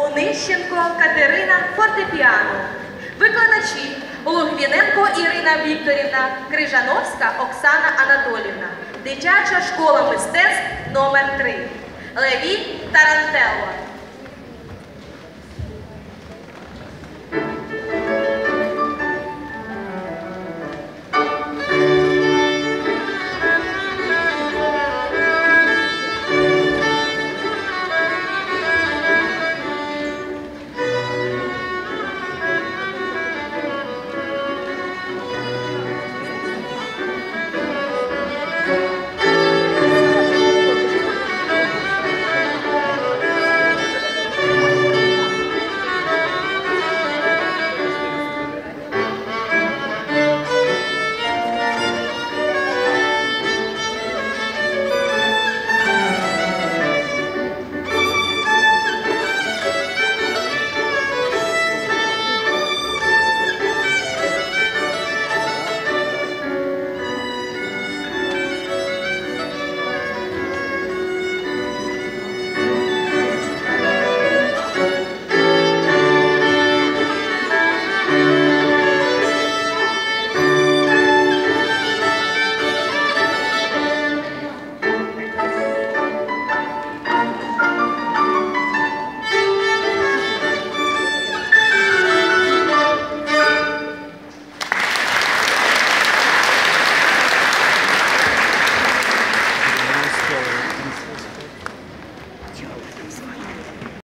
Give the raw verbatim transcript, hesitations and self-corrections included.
Онищенко Катерина – фортепіано. Викладачі: Логвіненко Ірина Вікторівна, Крижановська Оксана Анатолівна. Дитяча школа мистецтв номер три. Леві Тарантелло.